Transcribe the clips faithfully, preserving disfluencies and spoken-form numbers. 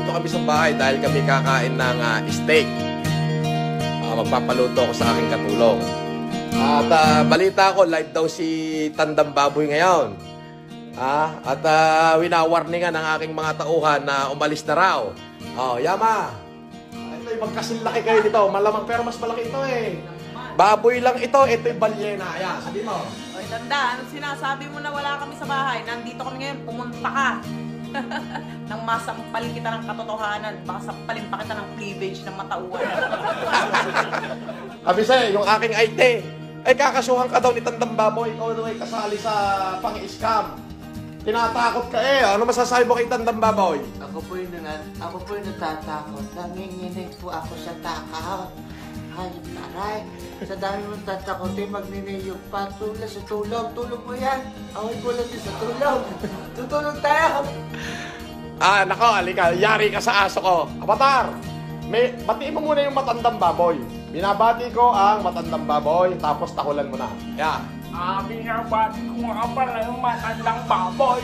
nandito kami sa bahay dahil kami kakain ng uh, steak. Uh, magpapaluto ako sa aking katulong. At uh, balita ko, live daw si Tandang Baboy ngayon. Ah, at uh, winawarningan ng aking mga tauhan na umalis na raw. Oh, Yama. Ito yung magkasilaki kayo dito. Malamang pero mas malaki ito eh. Baboy lang ito. Ito yung balyena. Ayan, sabi mo. Oy, Tanda, ano sinasabi mo na wala kami sa bahay? Nandito kami ngayon, pumunta ka. Nang masampal kita ng katotohanan. Baka sampalin pa kita ng cleavage ng matauhan. Abise, yung aking I T. Ay, kakasuhan ka daw ni Tandang Baboy. Ikaw daw ay kasali sa pang-scam. Tinatakot ka eh. Ano masasabi mo kay Tandang Baboy? Ako po yung nan, ako po yung natatakot. Nanginginig po ako sa takaw. Hayop na aray. Sa dami mong tatakotin, magniniyog pa. Tula sa tulog. Tulog mo yan. Ako'y kulat din sa tulog. Tutulog tayo. Ah, nako, alika. Yari ka sa aso ko. Avatar, may, batiin mo muna yung Matandang Baboy. Binabati ko ang Matandang Baboy, tapos takulan mo na. Yeah. Ah, binabati ko nga pala yung Matandang Baboy.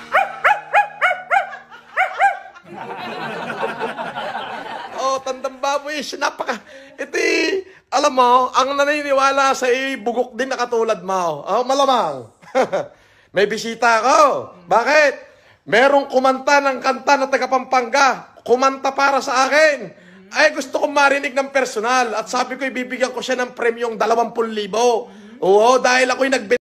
Oh, Tandang Baboy, napaka... Ito eh, alam mo, ang naniniwala sa eh, bugok din na katulad mo. Oh, malamang. May bisita ako. Bakit? Merong kumanta ng kanta na taga Pampanga. Kumanta para sa akin. Ay, gusto kong marinig ng personal. At sabi ko, ibibigyan ko siya ng premyong dalawampu libo. Oo, dahil ako'y nagbe